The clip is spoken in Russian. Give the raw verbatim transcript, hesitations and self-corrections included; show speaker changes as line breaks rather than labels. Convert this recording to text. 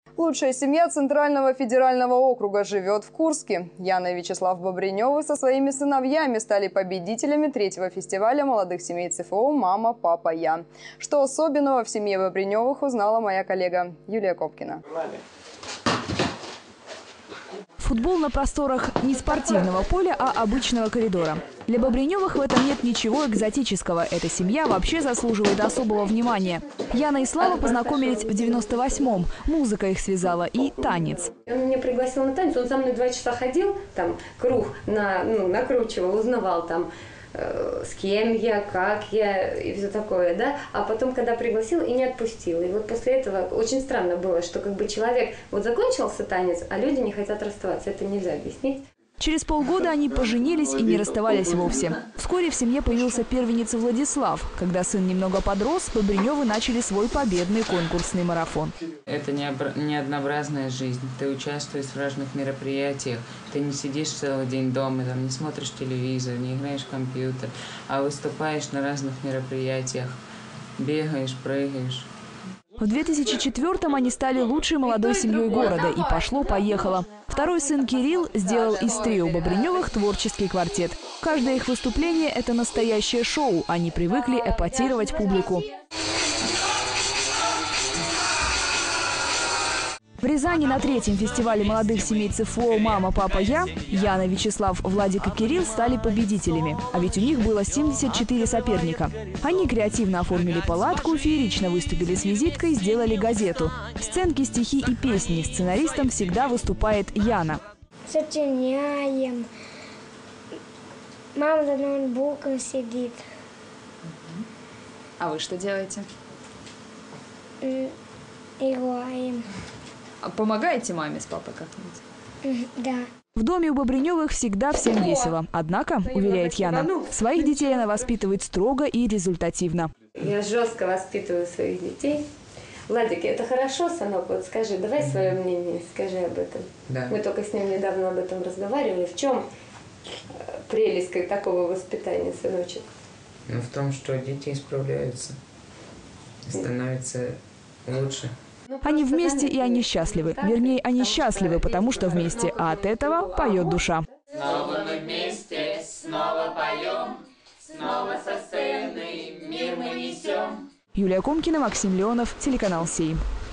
Лучшая семья Центрального федерального округа живет в Курске. Яна и Вячеслав Бобриневы со своими сыновьями стали победителями третьего фестиваля молодых семей ЦФО «Мама, папа, я». Что особенного в семье Бобриневых, узнала моя коллега Юлия Копкина.
Футбол на просторах не спортивного поля, а обычного коридора. Для Бобриневых в этом нет ничего экзотического. Эта семья вообще заслуживает особого внимания. Яна и Слава познакомились в девяносто восьмом. Музыка их связала и танец.
Он меня пригласил на танец, он со мной два часа ходил, там круг на, ну, накручивал, узнавал там, э, с кем я, как я и все такое, да. А потом, когда пригласил, и не отпустил. И вот после этого очень странно было, что как бы человек, вот закончился танец, а люди не хотят расставаться. Это нельзя объяснить.
Через полгода они поженились и не расставались вовсе. Вскоре в семье появился первенец Владислав. Когда сын немного подрос, Бобриневы начали свой победный конкурсный марафон.
Это не однообразная жизнь. Ты участвуешь в разных мероприятиях. Ты не сидишь целый день дома, там, не смотришь телевизор, не играешь в компьютер, а выступаешь на разных мероприятиях. Бегаешь, прыгаешь.
В две тысячи четвёртом они стали лучшей молодой семьей города, и пошло-поехало. Второй сын Кирилл сделал из трио Бобриневых творческий квартет. Каждое их выступление – это настоящее шоу. Они привыкли эпатировать публику. В Рязани на третьем фестивале молодых семей ЦФО «Мама, папа, я» Яна, Вячеслав, Владик и Кирилл стали победителями. А ведь у них было семьдесят четыре соперника. Они креативно оформили палатку, феерично выступили с визиткой, сделали газету. Сценки, стихи и песни. Сценаристом всегда выступает Яна.
Сочиняем. Мама за ноутбуком сидит.
А вы что делаете?
Играем.
Помогаете маме с папой как-нибудь?
Да.
В доме у Бобриневых всегда всем весело. Однако, уверяет Яна, своих детей она воспитывает строго и результативно.
Я жестко воспитываю своих детей. Владик, это хорошо, сынок? Вот скажи, давай свое мнение, скажи об этом.
Да.
Мы только с ним недавно об этом разговаривали. В чем прелесть такого воспитания, сыночек?
Ну, в том, что дети исправляются, становятся лучше.
Они вместе, и они счастливы. Вернее, они счастливы, потому что вместе, а от этого поет душа.
Снова мы вместе, снова поем, снова со сцены мир мы несем.
Юлия Комкина, Максим Леонов, телеканал «Сейм».